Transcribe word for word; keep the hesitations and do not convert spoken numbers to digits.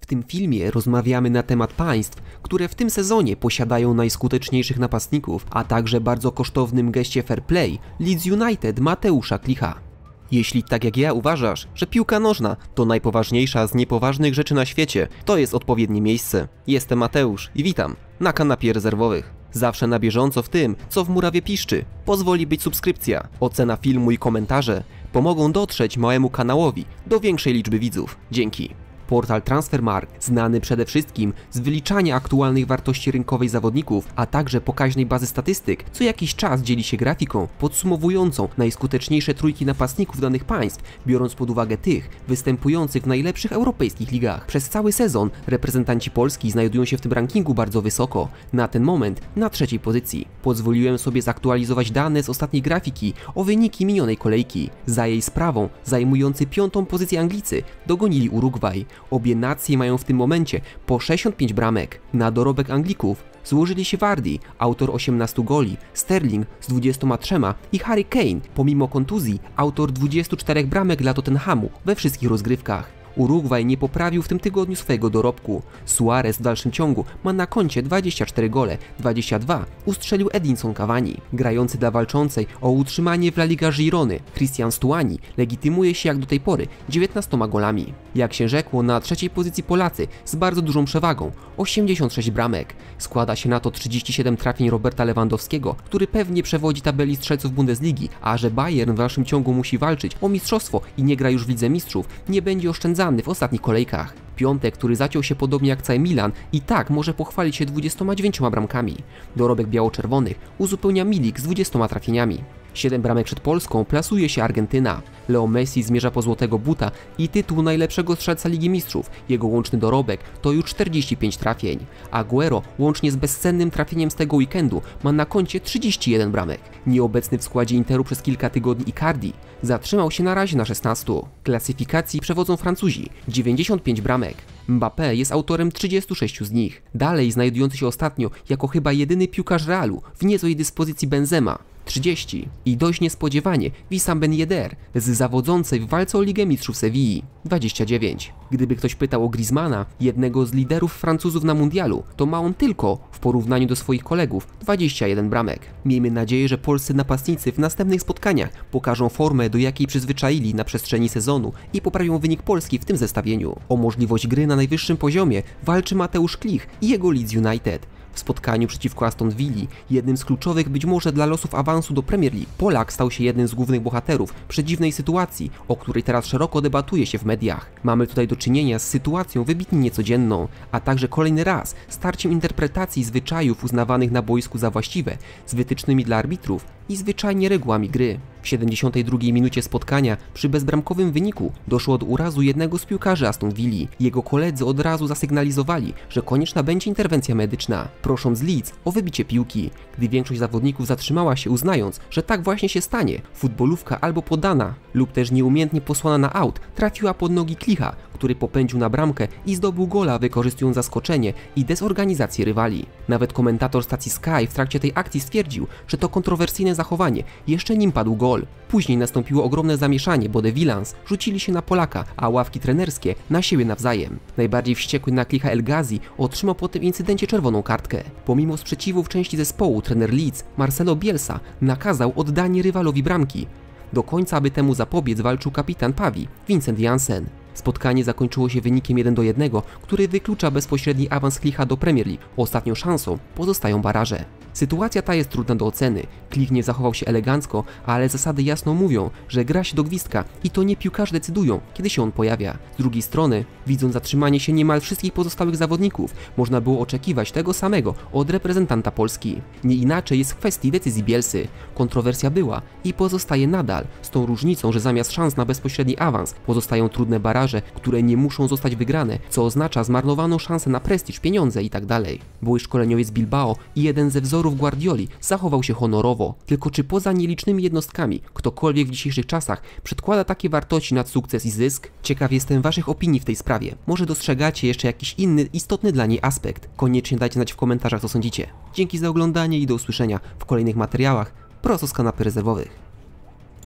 tym filmie rozmawiamy na temat państw, które w tym sezonie posiadają najskuteczniejszych napastników, a także bardzo kosztownym geście fair play Leeds United Mateusza Klicha. Jeśli tak jak ja uważasz, że piłka nożna to najpoważniejsza z niepoważnych rzeczy na świecie, to jest odpowiednie miejsce. Jestem Mateusz i witam na kanapie rezerwowych. Zawsze na bieżąco w tym, co w murawie piszczy. Pozwoli być subskrypcja, ocena filmu i komentarze pomogą dotrzeć małemu kanałowi do większej liczby widzów. Dzięki. Portal Transfermarkt, znany przede wszystkim z wyliczania aktualnych wartości rynkowej zawodników, a także pokaźnej bazy statystyk, co jakiś czas dzieli się grafiką podsumowującą najskuteczniejsze trójki napastników danych państw, biorąc pod uwagę tych występujących w najlepszych europejskich ligach. Przez cały sezon reprezentanci Polski znajdują się w tym rankingu bardzo wysoko, na ten moment na trzeciej pozycji. Pozwoliłem sobie zaktualizować dane z ostatniej grafiki o wyniki minionej kolejki. Za jej sprawą zajmujący piątą pozycję Anglicy dogonili Urugwaj. Obie nacje mają w tym momencie po sześćdziesiąt pięć bramek. Na dorobek Anglików złożyli się Vardy, autor osiemnastu goli, Sterling z dwudziestoma trzema i Harry Kane, pomimo kontuzji, autor dwudziestu czterech bramek dla Tottenhamu we wszystkich rozgrywkach. Urugwaj nie poprawił w tym tygodniu swojego dorobku. Suarez w dalszym ciągu ma na koncie dwadzieścia cztery gole, dwadzieścia dwa ustrzelił Edinson Cavani. Grający dla walczącej o utrzymanie w La Liga Girony Christian Stuani legitymuje się jak do tej pory dziewiętnastoma golami. Jak się rzekło, na trzeciej pozycji Polacy z bardzo dużą przewagą, osiemdziesiąt sześć bramek. Składa się na to trzydzieści siedem trafień Roberta Lewandowskiego, który pewnie przewodzi tabeli strzelców Bundesligi, a że Bayern w dalszym ciągu musi walczyć o mistrzostwo i nie gra już w Lidze Mistrzów, nie będzie oszczędzany w ostatnich kolejkach. Piątek, który zaciął się podobnie jak cały Milan, i tak może pochwalić się dwudziestoma dziewięcioma bramkami. Dorobek biało-czerwonych uzupełnia Milik z dwudziestoma trafieniami. siedem bramek przed Polską plasuje się Argentyna. Leo Messi zmierza po złotego buta i tytuł najlepszego strzelca Ligi Mistrzów. Jego łączny dorobek to już czterdzieści pięć trafień. Aguero łącznie z bezcennym trafieniem z tego weekendu ma na koncie trzydzieści jeden bramek. Nieobecny w składzie Interu przez kilka tygodni Icardi zatrzymał się na razie na szesnastu. Klasyfikacji przewodzą Francuzi, dziewięćdziesiąt pięć bramek. Mbappé jest autorem trzydziestu sześciu z nich. Dalej znajdujący się ostatnio jako chyba jedyny piłkarz Realu w niezłej dyspozycji Benzema, trzydzieści. I dość niespodziewanie Wissam Ben Yedder z zawodzącej w walce o Ligę Mistrzów Sewilli, dwadzieścia dziewięć. Gdyby ktoś pytał o Griezmana, jednego z liderów Francuzów na mundialu, to ma on tylko, w porównaniu do swoich kolegów, dwadzieścia jeden bramek. Miejmy nadzieję, że polscy napastnicy w następnych spotkaniach pokażą formę, do jakiej przyzwyczaili na przestrzeni sezonu i poprawią wynik Polski w tym zestawieniu. O możliwość gry na najwyższym poziomie walczy Mateusz Klich i jego Leeds United. W spotkaniu przeciwko Aston Villi, jednym z kluczowych być może dla losów awansu do Premier League, Polak stał się jednym z głównych bohaterów przedziwnej sytuacji, o której teraz szeroko debatuje się w mediach. Mamy tutaj do czynienia z sytuacją wybitnie niecodzienną, a także kolejny raz starciem interpretacji zwyczajów uznawanych na boisku za właściwe z wytycznymi dla arbitrów i zwyczajnie regułami gry. W siedemdziesiątej drugiej minucie spotkania przy bezbramkowym wyniku doszło do urazu jednego z piłkarzy Aston Villi. Jego koledzy od razu zasygnalizowali, że konieczna będzie interwencja medyczna, prosząc Leeds o wybicie piłki. Gdy większość zawodników zatrzymała się, uznając, że tak właśnie się stanie, futbolówka albo podana lub też nieumiejętnie posłana na aut trafiła pod nogi Klicha, który popędził na bramkę i zdobył gola, wykorzystując zaskoczenie i dezorganizację rywali. Nawet komentator stacji Sky w trakcie tej akcji stwierdził, że to kontrowersyjne zachowanie, jeszcze nim padł gol. Później nastąpiło ogromne zamieszanie, bo The Villans rzucili się na Polaka, a ławki trenerskie na siebie nawzajem. Najbardziej wściekły na Klicha El Ghazi otrzymał po tym incydencie czerwoną kartkę. Pomimo sprzeciwu w części zespołu, trener Leeds Marcelo Bielsa nakazał oddanie rywalowi bramki. Do końca, aby temu zapobiec, walczył kapitan Pawi, Vincent Janssen. Spotkanie zakończyło się wynikiem jeden do jednego, który wyklucza bezpośredni awans Klicha do Premier League. Ostatnią szansą pozostają baraże. Sytuacja ta jest trudna do oceny. Klich nie zachował się elegancko, ale zasady jasno mówią, że gra się do gwizdka i to nie piłkarze decydują, kiedy się on pojawia. Z drugiej strony, widząc zatrzymanie się niemal wszystkich pozostałych zawodników, można było oczekiwać tego samego od reprezentanta Polski. Nie inaczej jest w kwestii decyzji Bielsy. Kontrowersja była i pozostaje nadal, z tą różnicą, że zamiast szans na bezpośredni awans pozostają trudne baraże, które nie muszą zostać wygrane, co oznacza zmarnowaną szansę na prestiż, pieniądze itd. Były szkoleniowiec Bilbao i jeden ze wzorów Guardioli zachował się honorowo. Tylko czy poza nielicznymi jednostkami ktokolwiek w dzisiejszych czasach przedkłada takie wartości nad sukces i zysk? Ciekaw jestem waszych opinii w tej sprawie. Może dostrzegacie jeszcze jakiś inny, istotny dla niej aspekt? Koniecznie dajcie znać w komentarzach, co sądzicie. Dzięki za oglądanie i do usłyszenia w kolejnych materiałach prosto z kanapy rezerwowych.